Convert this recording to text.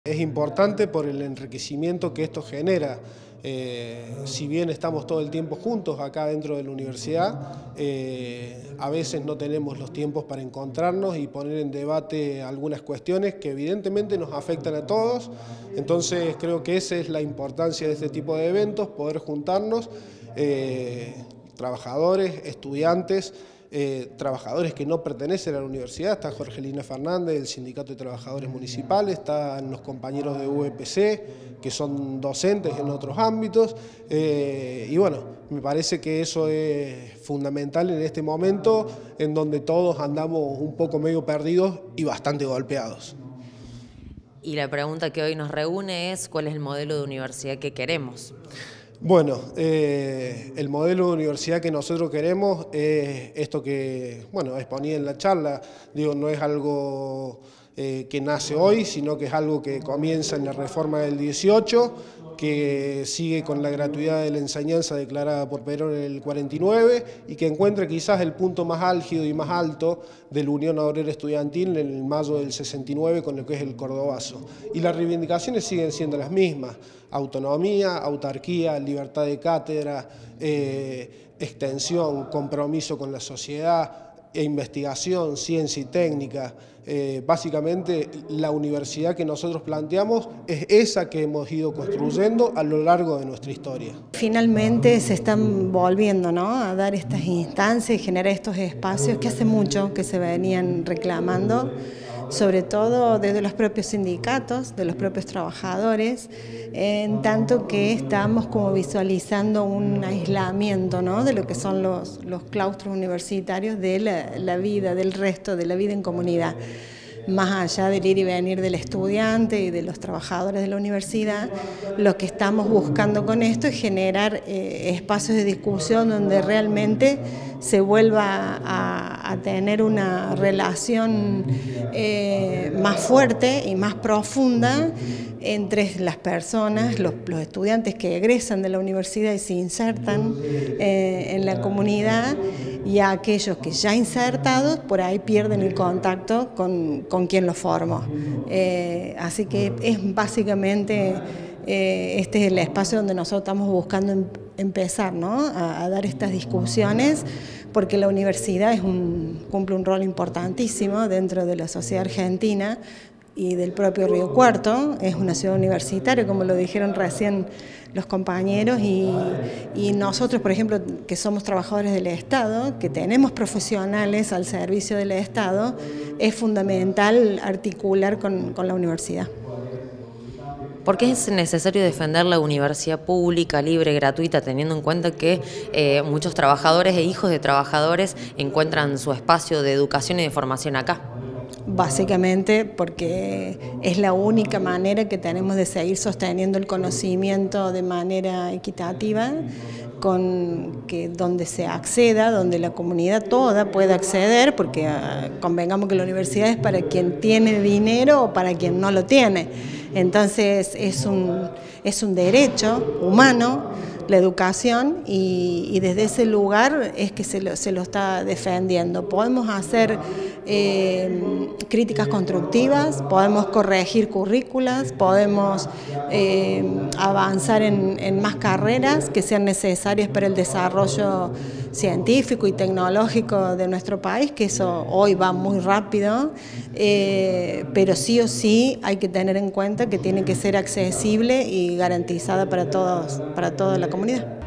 Es importante por el enriquecimiento que esto genera. Si bien estamos todo el tiempo juntos acá dentro de la universidad, a veces no tenemos los tiempos para encontrarnos y poner en debate algunas cuestiones que evidentemente nos afectan a todos. Entonces creo que esa es la importancia de este tipo de eventos, poder juntarnos, trabajadores, estudiantes, trabajadores que no pertenecen a la universidad. Está Jorgelina Fernández del Sindicato de Trabajadores Municipales, están los compañeros de UPC que son docentes en otros ámbitos, y bueno, me parece que eso es fundamental en este momento en donde todos andamos un poco medio perdidos y bastante golpeados. Y la pregunta que hoy nos reúne es ¿cuál es el modelo de universidad que queremos? Bueno, el modelo de universidad que nosotros queremos es esto que, bueno, exponía en la charla. Digo, no es algo que nace hoy, sino que es algo que comienza en la reforma del 18, que sigue con la gratuidad de la enseñanza declarada por Perón en el 49 y que encuentra quizás el punto más álgido y más alto de la Unión Obrera Estudiantil en el mayo del 69 con lo que es el Cordobazo. Y las reivindicaciones siguen siendo las mismas: autonomía, autarquía, libertad de cátedra, extensión, compromiso con la sociedad, investigación, ciencia y técnica. Básicamente la universidad que nosotros planteamos es esa que hemos ido construyendo a lo largo de nuestra historia. Finalmente se están volviendo, ¿no?, a dar estas instancias y generar estos espacios que hace mucho que se venían reclamando, sobre todo desde los propios sindicatos, de los propios trabajadores, en tanto que estamos como visualizando un aislamiento, ¿no?, de lo que son los claustros universitarios de la vida, del resto de la vida en comunidad. Más allá del ir y venir del estudiante y de los trabajadores de la universidad, lo que estamos buscando con esto es generar espacios de discusión donde realmente se vuelva a tener una relación más fuerte y más profunda entre las personas, los estudiantes que egresan de la universidad y se insertan en la comunidad, y a aquellos que ya insertados por ahí pierden el contacto con quien los formó. Así que es básicamente este es el espacio donde nosotros estamos buscando empezar, ¿no?, a dar estas discusiones, porque la universidad cumple un rol importantísimo dentro de la sociedad argentina y del propio Río Cuarto. Es una ciudad universitaria, como lo dijeron recién los compañeros, y nosotros, por ejemplo, que somos trabajadores del Estado, que tenemos profesionales al servicio del Estado, es fundamental articular con la universidad. ¿Por qué es necesario defender la universidad pública, libre, gratuita, teniendo en cuenta que muchos trabajadores e hijos de trabajadores encuentran su espacio de educación y de formación acá? Básicamente porque es la única manera que tenemos de seguir sosteniendo el conocimiento de manera equitativa, donde se acceda, donde la comunidad toda pueda acceder, porque convengamos que la universidad es para quien tiene dinero o para quien no lo tiene. Entonces es un derecho humano la educación, y desde ese lugar es que se lo está defendiendo. Podemos hacer críticas constructivas, podemos corregir currículas, podemos avanzar en más carreras que sean necesarias para el desarrollo científico y tecnológico de nuestro país, que eso hoy va muy rápido, pero sí o sí hay que tener en cuenta que tiene que ser accesible y garantizada para todos, para toda la comunidad.